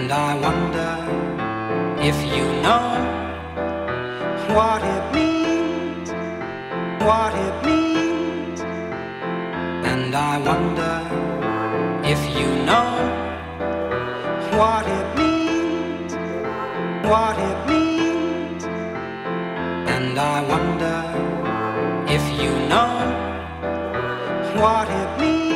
And I wonder if you know what it means, what it means. And I wonder if you know what it means, what it means. And I wonder if you know what it means.